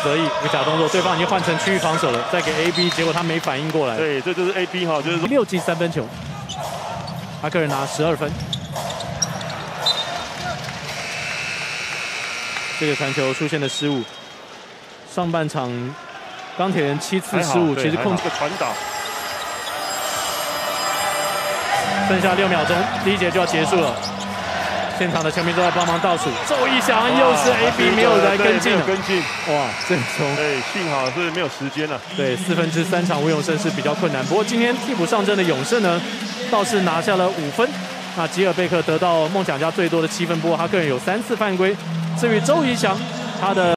得意，一个假动作，对方已经换成区域防守了，再给 AB， 结果他没反应过来。 对，这就是 AB 哈，就是 6记3分球，他个人拿12分。这个传球出现的失误，上半场钢铁人7次失误，其实控制个传导。 剩下6秒钟，第一节就要结束了。现场的球迷都在帮忙倒数。周一翔又是 AB 没有来跟进了， 跟进。 哇，这种对，幸好是没有时间了。 对3/4场吴永胜是比较困难。不过今天替补上阵的勇士呢，倒是拿下了5分。那吉尔贝克得到梦想家最多的7分，不过他个人有3次犯规。至于周怡翔，他的